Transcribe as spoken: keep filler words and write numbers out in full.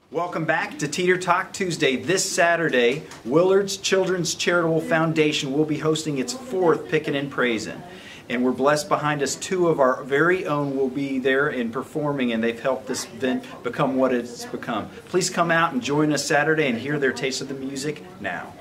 Welcome back to Teeter Talk Tuesday. This Saturday, Willard's Children's Charitable Foundation will be hosting its fourth Pickin' and Praisin'. And we're blessed behind us, two of our very own will be there and performing, and they've helped this event become what it's become. Please come out and join us Saturday and hear their taste of the music now.